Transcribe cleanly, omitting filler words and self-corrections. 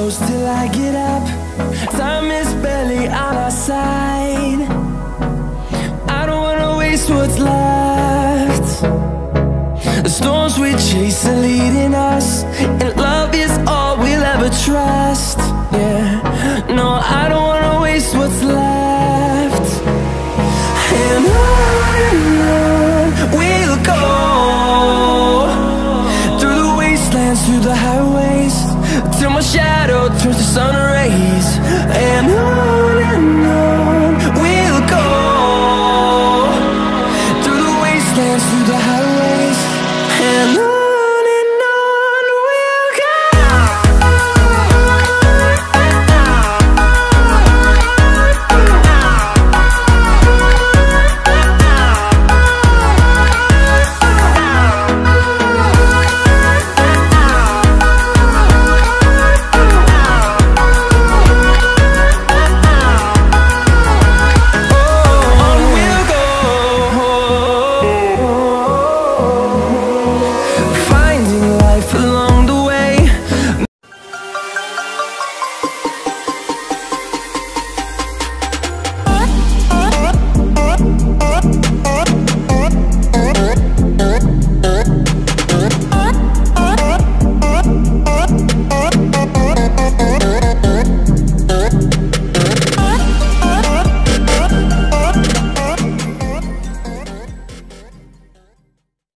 close till I get up. Time is barely on our side. I don't wanna waste what's left. The storms we chase are leading us, and love is all we'll ever trust. Yeah, no, I don't